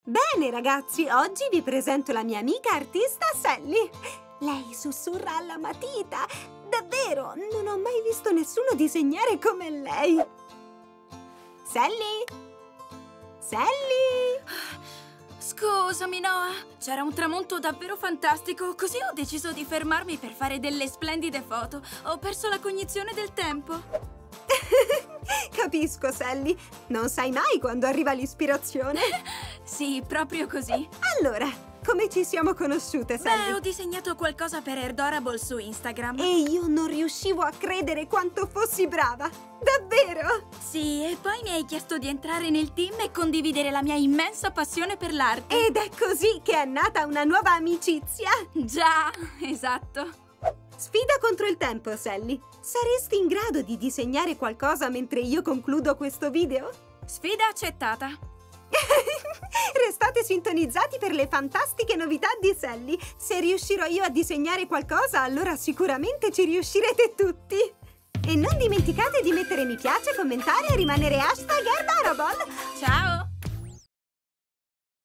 Bene ragazzi, oggi vi presento la mia amica artista Sally. Lei sussurra alla matita. Davvero, non ho mai visto nessuno disegnare come lei. Sally? Sally? Scusami, Noah. C'era un tramonto davvero fantastico, così ho deciso di fermarmi per fare delle splendide foto. Ho perso la cognizione del tempo. Capisco, Sally. Non sai mai quando arriva l'ispirazione. Sì, proprio così. Allora, come ci siamo conosciute, Sally? Beh, ho disegnato qualcosa per Airdorable su Instagram. E io non riuscivo a credere quanto fossi brava. Davvero? Sì, e poi mi hai chiesto di entrare nel team e condividere la mia immensa passione per l'arte. Ed è così che è nata una nuova amicizia. Già, esatto. Sfida contro il tempo, Sally. Saresti in grado di disegnare qualcosa mentre io concludo questo video? Sfida accettata. Restate sintonizzati per le fantastiche novità di Sally. Se riuscirò io a disegnare qualcosa, allora sicuramente ci riuscirete tutti. E non dimenticate di mettere mi piace, commentare e rimanere #Airdorable. Ciao!